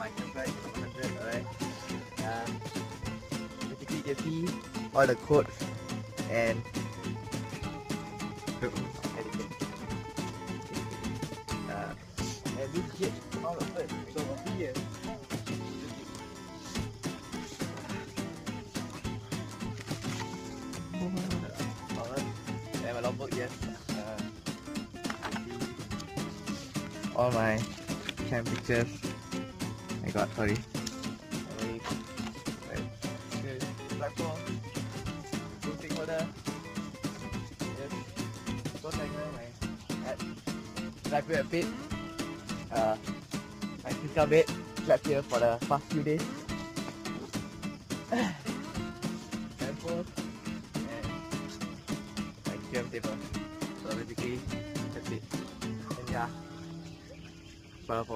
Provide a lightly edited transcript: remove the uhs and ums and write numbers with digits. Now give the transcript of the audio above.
my campsite, No.100, alright. Basically you can see all the codes and and this gate is all open, so over here. And my logbook, yes. All my camp pictures. I got, sorry. Platform, boosting holder. Yes. Coat hanger, my live here bed. My Kika bed slept here for the past few days. Handphone and my camp table. So basically that's it. And yeah.